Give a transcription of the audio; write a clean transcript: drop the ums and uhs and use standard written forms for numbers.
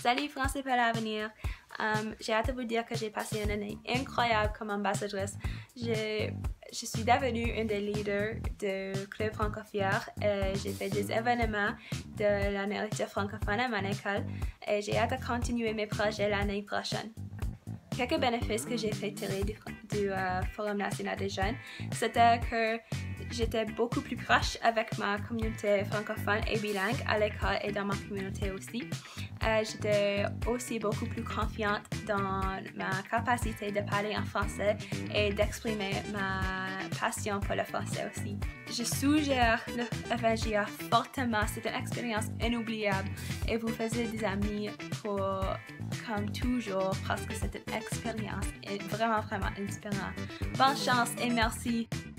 Salut Français pour l'avenir. J'ai hâte de vous dire que j'ai passé une année incroyable comme ambassadrice. Je suis devenue une des leaders du Club Francofière. J'ai fait des événements de la nourriture francophone à mon école et j'ai hâte de continuer mes projets l'année prochaine. Quelques bénéfices que j'ai fait tirer du Forum national des jeunes, c'était que j'étais beaucoup plus proche avec ma communauté francophone et bilingue à l'école et dans ma communauté aussi. J'étais aussi beaucoup plus confiante dans ma capacité de parler en français et d'exprimer ma passion pour le français aussi. Je suggère le FNJA fortement, c'est une expérience inoubliable et vous faisiez des amis comme toujours parce que c'est une expérience vraiment inspirante. Bonne chance et merci!